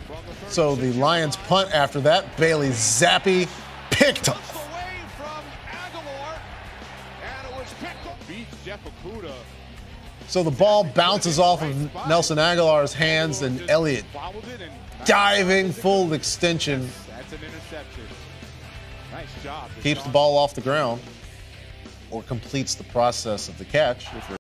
So the Lions punt after that. Bailey Zappi picked off. So the ball bounces off of Nelson Aguilar's hands, and Elliott diving full extension. That's an interception. Nice job. Keeps the ball off the ground, or completes the process of the catch.